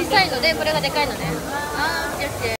さいのでこれがでかいのね。あー、オッケーオッケー。